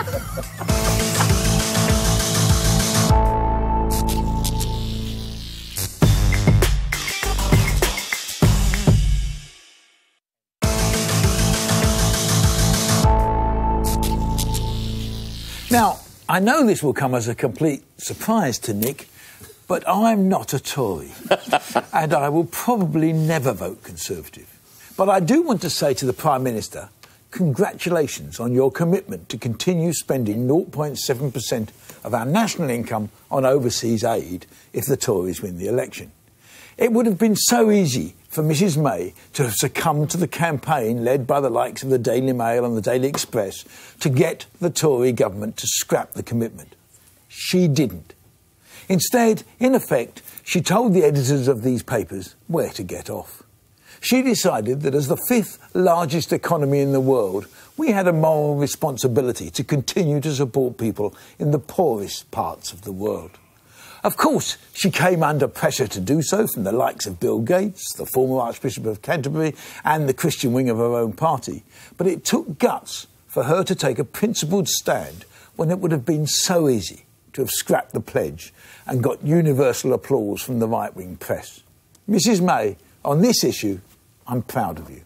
Now, I know this will come as a complete surprise to Nick, but I'm not a Tory, and I will probably never vote Conservative. But I do want to say to the Prime Minister, congratulations on your commitment to continue spending zero point seven percent of our national income on overseas aid if the Tories win the election. It would have been so easy for Missus May to have succumbed to the campaign led by the likes of the Daily Mail and the Daily Express to get the Tory government to scrap the commitment. She didn't. Instead, in effect, she told the editors of these papers where to get off. She decided that as the fifth largest economy in the world, we had a moral responsibility to continue to support people in the poorest parts of the world. Of course, she came under pressure to do so from the likes of Bill Gates, the former Archbishop of Canterbury, and the Christian wing of her own party. But it took guts for her to take a principled stand when it would have been so easy to have scrapped the pledge and got universal applause from the right-wing press. Missus May, on this issue, I'm proud of you.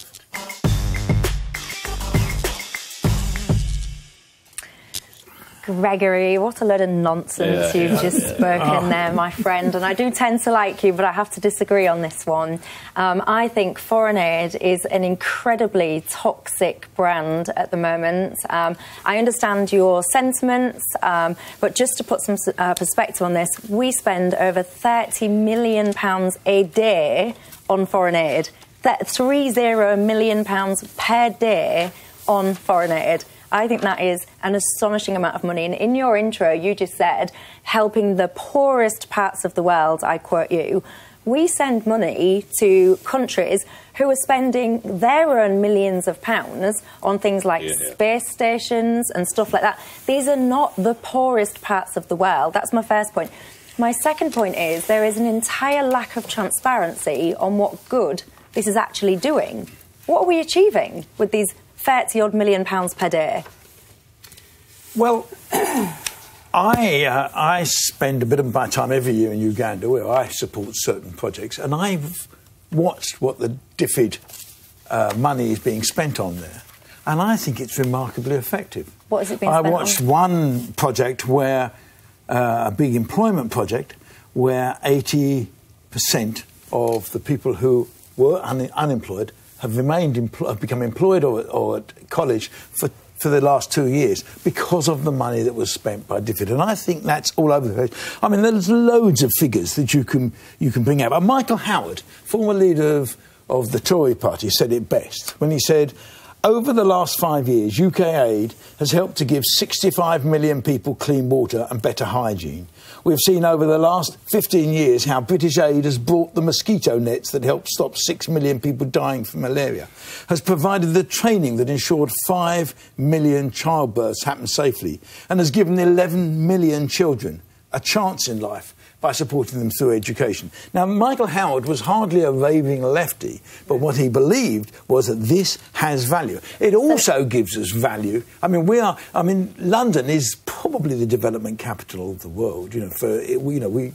Gregory, what a load of nonsense yeah, you've yeah, just yeah. spoken there, my friend. And I do tend to like you, but I have to disagree on this one. Um, I think foreign aid is an incredibly toxic brand at the moment. Um, I understand your sentiments, um, but just to put some uh, perspective on this, we spend over thirty million pounds a day on foreign aid. That's three zero million pounds per day on foreign aid. I think that is an astonishing amount of money. And in your intro, you just said, helping the poorest parts of the world, I quote you. We send money to countries who are spending their own millions of pounds on things like yeah. space stations and stuff like that. These are not the poorest parts of the world. That's my first point. My second point is there is an entire lack of transparency on what good this is actually doing. What are we achieving with these thirty odd million pounds per day? Well, I uh, I spend a bit of my time every year in Uganda where I support certain projects, and I've watched what the D F I D uh, money is being spent on there, and I think it's remarkably effective. What has it been I spent on? I watched one project where, uh, a big employment project, where eighty percent of the people who were un unemployed have remained, empl have become employed or, or at college for, for the last two years because of the money that was spent by D F I D. And I think that's all over the place. I mean, there's loads of figures that you can, you can bring out. But Michael Howard, former leader of, of the Tory party, said it best when he said, over the last five years, U K aid has helped to give sixty-five million people clean water and better hygiene. We've seen over the last fifteen years how British aid has brought the mosquito nets that helped stop six million people dying from malaria, has provided the training that ensured five million childbirths happened safely, and has given eleven million children a chance in life by supporting them through education. Now, Michael Howard was hardly a raving lefty, but what he believed was that this has value. It also gives us value. I mean, we are, I mean, London is probably the development capital of the world, you know, for, you know, we...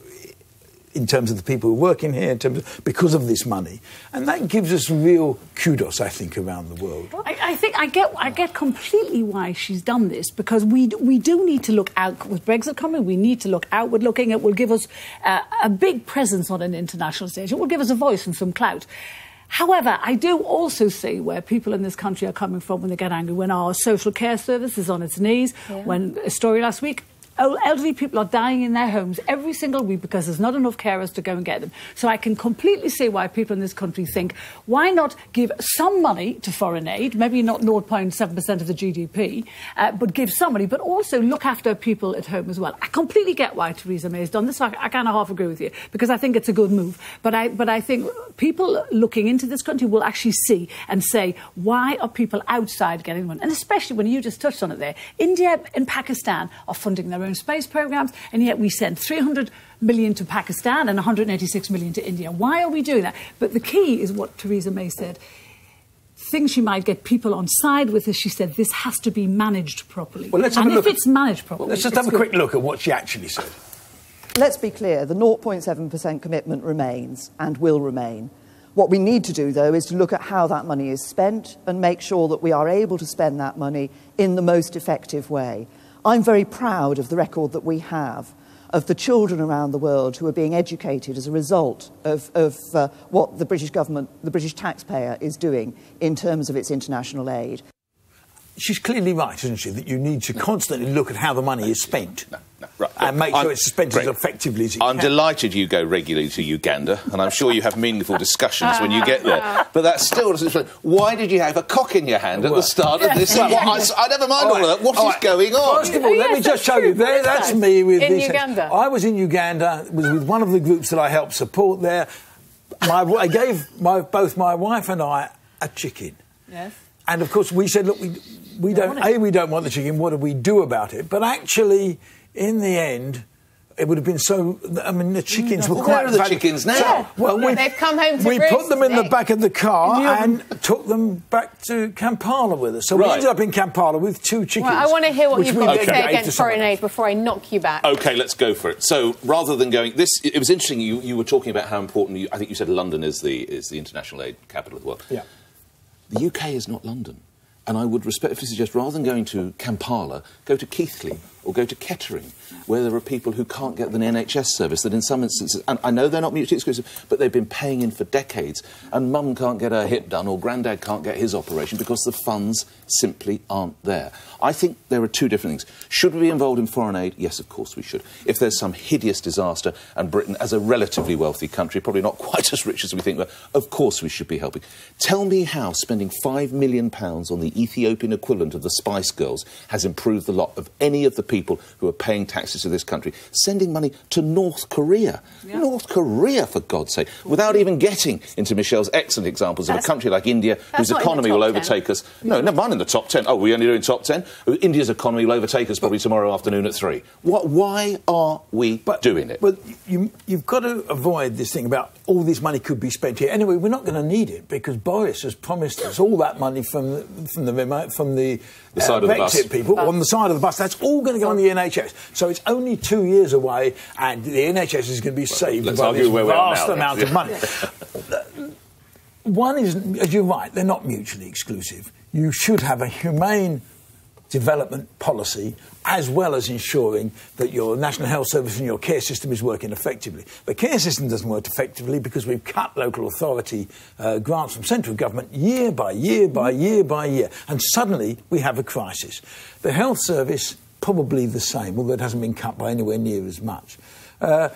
in terms of the people who work in here, in terms of, because of this money. And that gives us real kudos, I think, around the world. I, I think I get I get completely why she's done this, because we we do need to look out. With Brexit coming, we need to look outward looking. It will give us uh, a big presence on an international stage. It will give us a voice and some clout. However, I do also see where people in this country are coming from when they get angry, when our social care service is on its knees, yeah. when a story last week, elderly people are dying in their homes every single week because there's not enough carers to go and get them. So I can completely see why people in this country think, why not give some money to foreign aid, maybe not zero point seven percent of the G D P, uh, but give some money, but also look after people at home as well. I completely get why Theresa May has done this. I, I kind of half agree with you, because I think it's a good move. But I, but I think people looking into this country will actually see and say, why are people outside getting money? And especially when you just touched on it there, India and Pakistan are funding their own space programs, and yet we send three hundred million to Pakistan and one hundred eighty-six million to India. Why are we doing that? But the key is what Theresa May said. Things she might get people on side with is she said this has to be managed properly. Well, let's and have a if look it's managed properly, let's just have a good. quick look at what she actually said. Let's be clear, the zero point seven percent commitment remains and will remain. What we need to do, though, is to look at how that money is spent and make sure that we are able to spend that money in the most effective way. I'm very proud of the record that we have of the children around the world who are being educated as a result of, of uh, what the British government, the British taxpayer, is doing in terms of its international aid. She's clearly right, isn't she, that you need to constantly look at how the money is spent. No, no, right. And make I'm, sure it's spent Greg, as effectively as it I'm can. delighted you go regularly to Uganda, and I'm sure you have meaningful discussions when you get there. But that still doesn't explain. Why did you have a cock in your hand at well, the start of this? Well, I, I never mind all, all of that. What all is right. going on? First of all, let yes, me just show true. you. There, that's nice. me with in this. Uganda. I was in Uganda, was with one of the groups that I helped support there. My, I gave my, both my wife and I a chicken. Yes. And of course, we said, look, we, we don't, A, we don't want the chicken, what do we do about it? But actually, in the end, it would have been so, I mean, the chickens well, were quite... Where are the chickens now? Yeah. Well, we, they've come home to We roost. put them in the Nick. back of the car and took them back to Kampala with us. So right. we ended up in Kampala with two chickens. Well, I want to hear what you've got to say against to foreign aid before I knock you back. OK, let's go for it. So, rather than going... this, it was interesting, you, you were talking about how important... You, I think you said London is the, is the international aid capital of the world. Yeah. The U K is not London. And I would respectfully suggest, rather than going to Kampala, go to Keighley or go to Kettering, where there are people who can't get an N H S service that in some instances, and I know they're not mutually exclusive, but they've been paying in for decades, and mum can't get her hip done or granddad can't get his operation because the funds simply aren't there. I think there are two different things. Should we be involved in foreign aid? Yes, of course we should. If there's some hideous disaster, and Britain, as a relatively wealthy country, probably not quite as rich as we think, but of course we should be helping. Tell me how spending five million pounds on the Ethiopian equivalent of the Spice Girls has improved the lot of any of the people who are paying taxes to this country. Sending money to North Korea. Yeah. North Korea, for God's sake. Without even getting into Michelle's excellent examples that's, of a country like India, whose economy will overtake ten. us. No, never mind in the top ten. Oh, we're only doing top ten? India's economy will overtake us probably tomorrow afternoon at three. What, why are we but, doing it? But you, you've got to avoid this thing about all this money could be spent here. Anyway, we're not going to need it because Boris has promised us all that money from the, from the remote, from the, the side uh, of the Brexit bus. people on the side of the bus. That's all going to go on the N H S. So it's only two years away, and the N H S is going to be saved Let's by this vast now, amount yeah. of money. One is, as you're right, they're not mutually exclusive. You should have a humane development policy as well as ensuring that your National Health Service and your care system is working effectively. The care system doesn't work effectively because we've cut local authority uh, grants from central government year by year by year by year, and suddenly we have a crisis. The health service, probably the same, although it hasn't been cut by anywhere near as much. Uh,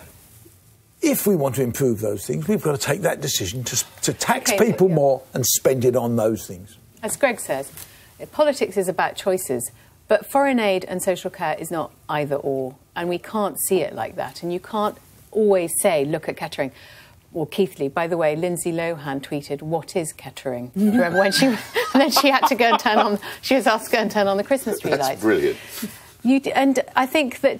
If we want to improve those things, we've got to take that decision to, to tax okay, people yeah. more and spend it on those things. As Greg says, politics is about choices, but foreign aid and social care is not either or, and we can't see it like that. And you can't always say, look at Kettering or Keighley. By the way, Lindsay Lohan tweeted, "What is Kettering?" Do you remember when she and then she had to go and turn on? She was asked to go and turn on the Christmas tree That's lights. Brilliant. You, and I think that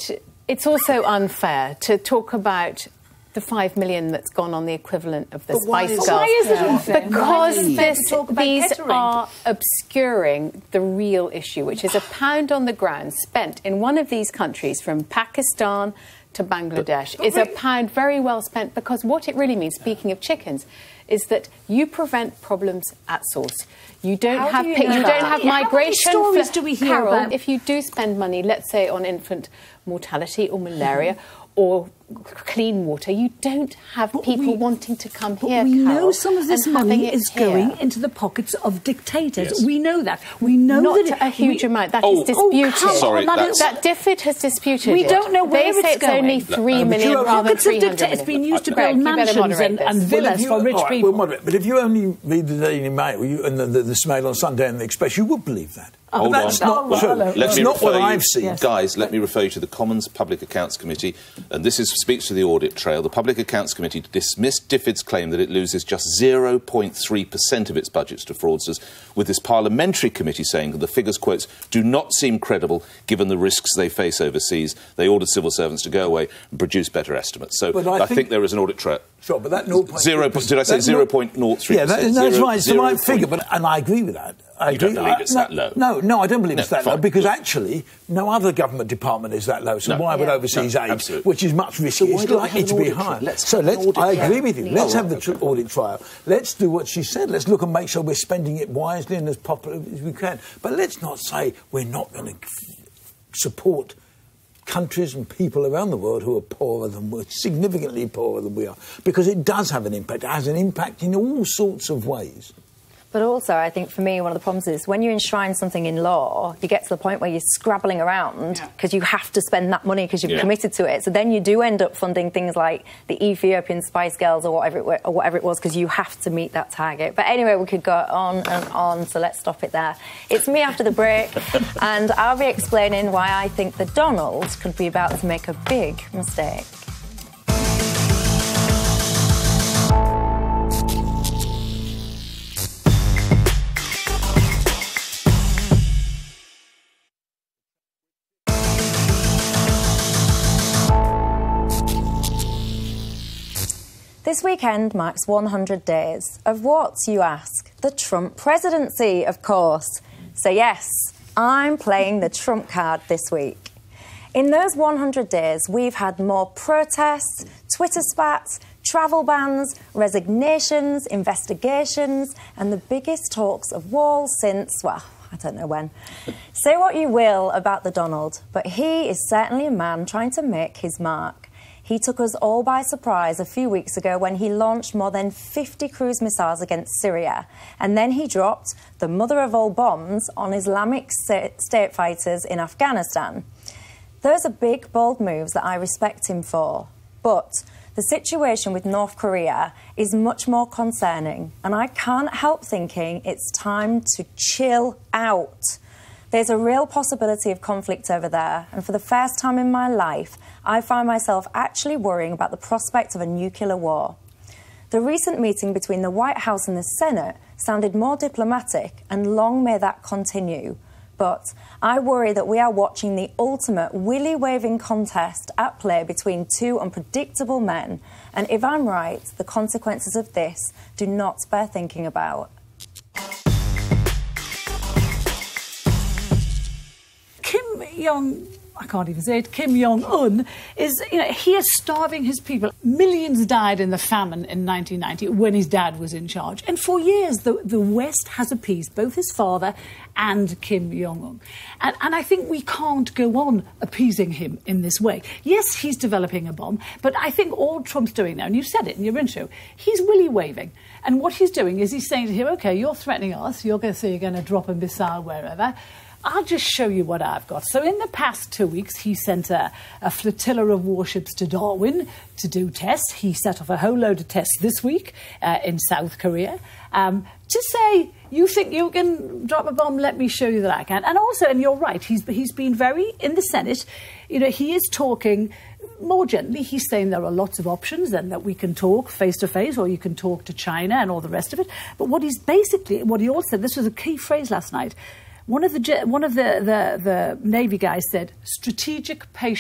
it's also unfair to talk about the five million that's gone on the equivalent of the But why Spice is- Girls. why is it unfair? Because Why is it unfair to this, talk about these catering? are obscuring the real issue, which is a pound on the ground spent in one of these countries, from Pakistan to Bangladesh, But- is a but- pound very well spent, because what it really means, speaking of chickens, is that you prevent problems at source. You don't How have do you pi- know you that? don't have How many migration. stories fl- do we hear Carol, about- if you do spend money, let's say on infant mortality or malaria or clean water, you don't have But people we- wanting to come But here. we know Carol, some of this and having money it is here. going into the pockets of dictators. Yes. We know that. We know Not that it- a huge we- amount. That Oh, is disputed. come on, Sorry, that that's- is- That DFID has disputed We it. don't know where they it's say it's going. only three but million you- rather than Pockets of three hundred dictators. It's been million. used to Greg, build you better mansions moderate and, this. and Well, villas if you- for rich all right, people. Well, moderate. But if you only read the Daily Mail you, and the, the, the Mail on Sunday and the Express, you would believe that. Hold But that's on. not Well, true. hello. Let That's me not refer what you, I've seen. Yes. Guys, let me refer you to the Commons Public Accounts Committee, and this is, speaks to the audit trail. The Public Accounts Committee dismissed DFID's claim that it loses just zero point three percent of its budgets to fraudsters, with this parliamentary committee saying that the figures, quotes, do not seem credible given the risks they face overseas. They ordered civil servants to go away and produce better estimates. So But I I, think, think- there is an audit trail. Sure, but that zero point Zero, did I say that zero point zero three Yeah, percent? that, that's Zero- right. It's the zero right point- figure, but and I agree with that. I You don't agree. believe I- it's no, that low? No, no, I don't believe No, it's that fine. low, because Good. actually no other government department is that low. So No. why would Yeah. overseas No, aid, absolutely. which is much riskier, why it's don't we likely have to an be audit trail? higher? Let's so have an let's. audit I trail. agree with you. Yeah. Let's Oh, have the right, tr- okay. audit trial. Let's do what she said. Let's look and make sure we're spending it wisely and as popular as we can. But let's not say we're not going to support countries and people around the world who are poorer than we are, significantly poorer than we are, because it does have an impact. It has an impact in all sorts of ways. But also, I think for me, one of the problems is when you enshrine something in law, you get to the point where you're scrabbling around because you have to spend that money because you've Yeah. committed to it. So then you do end up funding things like the Ethiopian Spice Girls or whatever it, wa- or whatever it was, because you have to meet that target. But anyway, we could go on and on, so let's stop it there. It's me after the break, and I'll be explaining why I think the Donald could be about to make a big mistake. This weekend marks one hundred days. Of what, you ask? The Trump presidency, of course. So yes, I'm playing the Trump card this week. In those one hundred days, we've had more protests, Twitter spats, travel bans, resignations, investigations, and the biggest talks of walls since, well, I don't know when. Say what you will about the Donald, but he is certainly a man trying to make his mark. He took us all by surprise a few weeks ago when he launched more than fifty cruise missiles against Syria. And then he dropped the mother of all bombs on Islamic State fighters in Afghanistan. Those are big, bold moves that I respect him for. But the situation with North Korea is much more concerning. And I can't help thinking it's time to chill out. There's a real possibility of conflict over there, and for the first time in my life, I find myself actually worrying about the prospect of a nuclear war. The recent meeting between the White House and the Senate sounded more diplomatic, and long may that continue. But I worry that we are watching the ultimate willy-waving contest at play between two unpredictable men, and if I'm right, the consequences of this do not bear thinking about. Kim Jong, I can't even say it, Kim Jong-un is, you know, he is starving his people. Millions died in the famine in nineteen ninety when his dad was in charge. And for years, the, the West has appeased both his father and Kim Jong-un. And, and I think we can't go on appeasing him in this way. Yes, he's developing a bomb, but I think all Trump's doing now, and you said it in your intro, he's willy-waving. And what he's doing is he's saying to him, OK, you're threatening us, you're going to say you're going to drop a missile wherever. I'll just show you what I've got. So in the past two weeks, he sent a, a flotilla of warships to Darwin to do tests. He set off a whole load of tests this week uh, in South Korea um, to say, you think you can drop a bomb? Let me show you that I can. And also, and you're right, he's, he's been very, in the Senate, you know, he is talking more gently. He's saying there are lots of options and that we can talk face-to-face or you can talk to China and all the rest of it. But what he's basically, what he also said, this was a key phrase last night, One of the one of the, the, the Navy guys said, strategic patience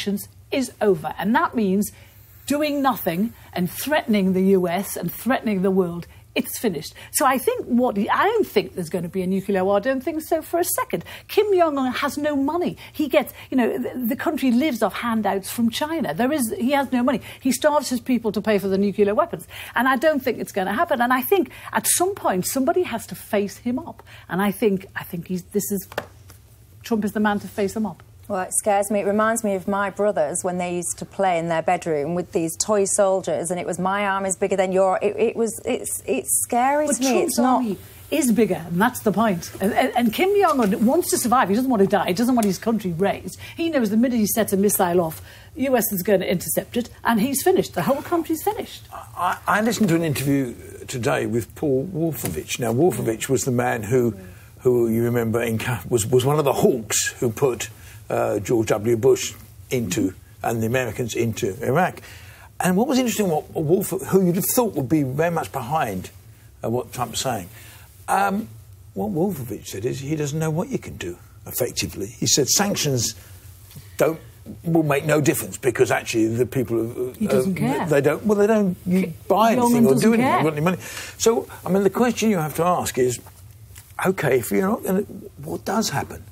is over. And that means doing nothing and threatening the U S and threatening the world. It's finished. So I think what he, I don't think there's going to be a nuclear war. I don't think so for a second. Kim Jong-un has no money. He gets, you know, the, the country lives off handouts from China. There is, he has no money. He starves his people to pay for the nuclear weapons. And I don't think it's going to happen. And I think at some point somebody has to face him up. And I think, I think he's, this is, Trump is the man to face him up. Well, it scares me. It reminds me of my brothers when they used to play in their bedroom with these toy soldiers, and it was my arm is bigger than your. It, it was. It's. It's scary but to me. Trump's it's not. Army is bigger, and that's the point. And, and, and Kim Jong-un wants to survive. He doesn't want to die. He doesn't want his country razed. He knows the minute he sets a missile off, the U S is going to intercept it, and he's finished. The whole country's finished. I, I listened to an interview today with Paul Wolfowitz. Now, Wolfowitz was the man who, who you remember, in, was was one of the hawks who put Uh, George W. Bush into, and the Americans into Iraq. And what was interesting, what Wolf, who you'd have thought would be very much behind uh, what Trump's saying, um, what Wolfowitz said is he doesn't know what you can do effectively. He said sanctions don't will make no difference because actually the people uh, he doesn't uh, care. They don't. Well, they don't you buy anything or do anything. Care. They've got any money. So, I mean, the question you have to ask is, okay, if you're not going to, what does happen?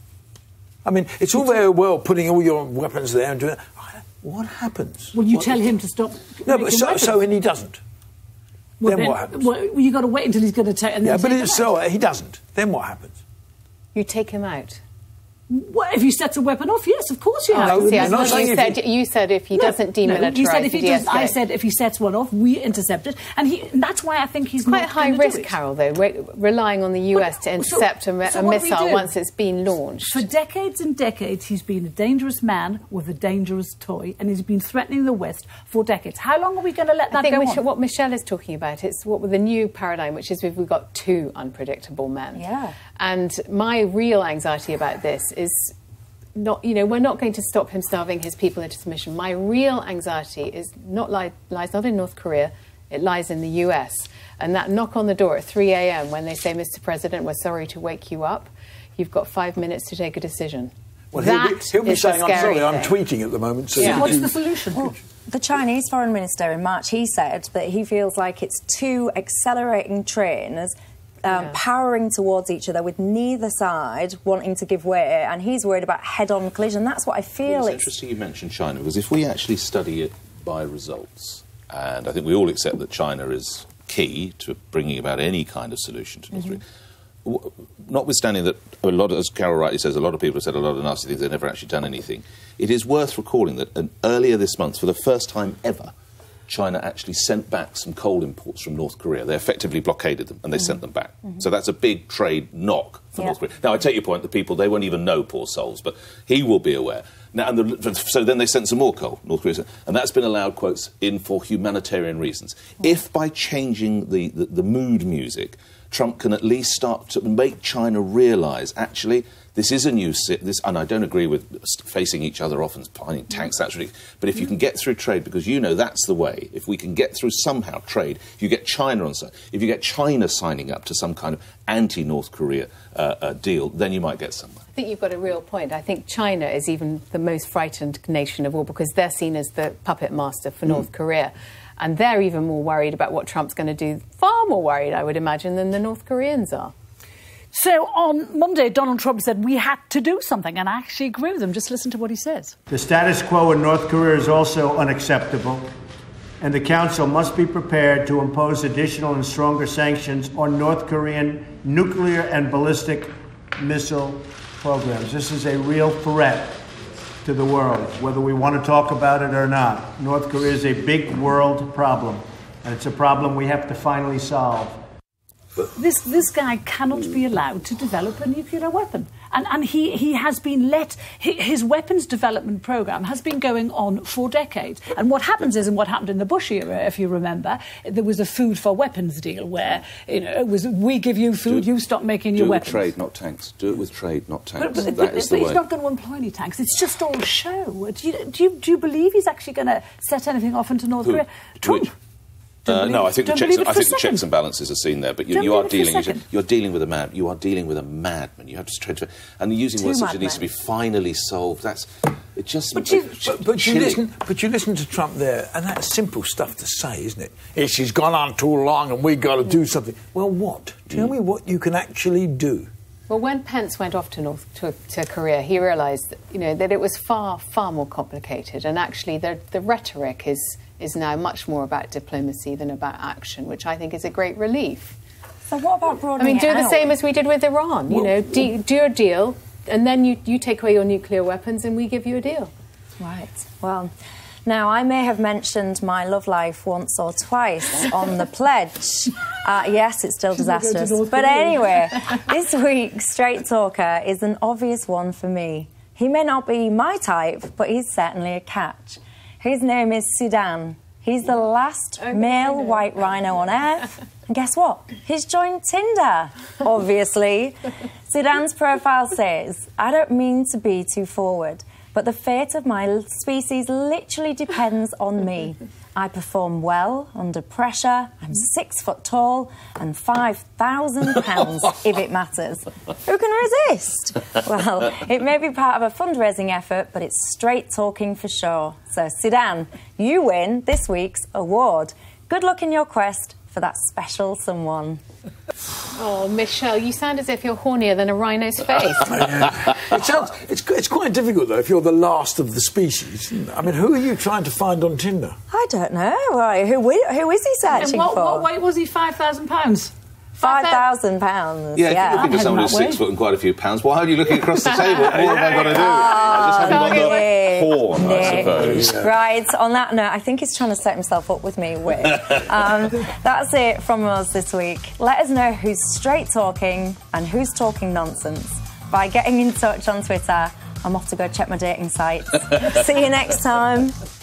I mean, it's all very well putting all your weapons there and doing it. What happens? Well, you what tell him to stop. No, but so, so and he doesn't. Well, then, then what happens? Well, you've got to wait until he's going to take. And yeah, then but take it's so he doesn't. Then what happens? You take him out. Well, if he sets a weapon off, yes, of course you oh, have. No, see, I not you, said, he, you said if he no, doesn't demilitarize, no, you said if he does, I de-escalate. said if he sets one off, we intercept it, and, he, and that's why I think he's it's quite not high risk, Carol. Though re- relying on the U S but, to intercept so, a, so a missile once it's been launched. For decades and decades, he's been a dangerous man with a dangerous toy, and he's been threatening the West for decades. How long are we going to let that I think go Mich- on? what Michelle is talking about, it's what with the new paradigm, which is we've got two unpredictable men. Yeah. And my real anxiety about this is. Not, you know, we're not going to stop him starving his people into submission. My real anxiety is not li- lies not in North Korea, it lies in the U S. And that knock on the door at three a.m. when they say, Mister President, we're sorry to wake you up, you've got five minutes to take a decision. Well, that he'll be, he'll be is saying, the I'm sorry, thing. I'm tweeting at the moment. So, so yeah. what's the solution? Well, the Chinese foreign minister in March, he said that he feels like it's two accelerating trains Um, yeah. powering towards each other with neither side wanting to give way, and he's worried about head-on collision. That's what I feel. Well, it's, it's interesting you mentioned China, because if we actually study it by results, and I think we all accept that China is key to bringing about any kind of solution to North Korea, mm-hmm. w- notwithstanding that a lot of, as Carol rightly says, a lot of people have said a lot of nasty things, they've never actually done anything, it is worth recalling that an, earlier this month, for the first time ever, China actually sent back some coal imports from North Korea. They effectively blockaded them, and they mm-hmm. sent them back. Mm-hmm. So that's a big trade knock for yeah. North Korea. Now, I take your point, the people, they won't even know, poor souls, but he will be aware. Now, and the, so then they sent some more coal, North Korea, and that's been allowed, quotes, in for humanitarian reasons. Mm-hmm. If by changing the, the, the mood music, Trump can at least start to make China realise, actually, this is a new... This, and I don't agree with facing each other off and finding tanks, that's ridiculous. But if you can get through trade, because you know that's the way, if we can get through somehow trade, if you get China on side, if you get China signing up to some kind of anti-North Korea uh, uh, deal, then you might get somewhere. I think you've got a real point. I think China is even the most frightened nation of all because they're seen as the puppet master for mm. North Korea. And they're even more worried about what Trump's going to do, far more worried, I would imagine, than the North Koreans are. So on Monday, Donald Trump said we had to do something, and I actually agree with him. Just listen to what he says. The status quo in North Korea is also unacceptable, and the Council must be prepared to impose additional and stronger sanctions on North Korean nuclear and ballistic missile programs. This is a real threat to the world, whether we want to talk about it or not. North Korea is a big world problem, and it's a problem we have to finally solve. This this guy cannot be allowed to develop a nuclear weapon. And, and he, he has been let... His weapons development programme has been going on for decades. And what happens is, and what happened in the Bush era, if you remember, there was a food for weapons deal where, you know, it was, we give you food, do, you stop making your do it weapons. with trade, not tanks. Do it with trade, not tanks. But, but, that but, is but the he's way. not going to employ any tanks. It's just all show. Do you, do you, do you believe he's actually going to set anything off into North Who? Korea? Trump. Which? Uh, no, I think the checks. I think the checks and balances are seen there. But you, you are dealing. You're dealing with a mad. You are dealing with a madman. You have to try to. And using words such needs to be finally solved. That's. It just but you, it's but, but you chilling. listen, but you listen to Trump there, and that's simple stuff to say, isn't it? It's, she's gone on too long, and we've got to do something. Well, what? Tell mm. me what you can actually do. Well, when Pence went off to North to, to Korea, he realised, you know, that it was far, far more complicated, and actually, the the rhetoric is is now much more about diplomacy than about action, which I think is a great relief. So, what about broadening? I mean, do it the out? same as we did with Iran. You know, do, do a deal, and then you you take away your nuclear weapons, and we give you a deal. Right. Well, now I may have mentioned my love life once or twice on the pledge. Uh, yes, it's still disastrous. But anyway, this week's Straight Talker is an obvious one for me. He may not be my type, but he's certainly a catch. His name is Sudan. He's the last oh, male white rhino on Earth. And guess what? He's joined Tinder, obviously. Sudan's profile says, I don't mean to be too forward, but the fate of my species literally depends on me. I perform well under pressure, I'm six foot tall and five thousand pounds if it matters. Who can resist? Well, it may be part of a fundraising effort, but it's straight talking for sure. So, Sudan, you win this week's award. Good luck in your quest for that special someone. Oh, Michelle, you sound as if you're hornier than a rhino's face. Yeah. It sounds, it's, it's quite difficult, though, if you're the last of the species. I mean, who are you trying to find on Tinder? I don't know. Right. Who, who is he searching and what, for? What weight was he? five thousand pounds? Five thousand pounds. Yeah, if yeah. you're looking for someone who's six foot and quite a few pounds, why are you looking across the table? What have I got to do? I just haven't got the porn, I suppose. Yeah. Right, on that note, I think he's trying to set himself up with me. With. Um, that's it from us this week. Let us know who's straight talking and who's talking nonsense by getting in touch on Twitter. I'm off to go check my dating sites. See you next time.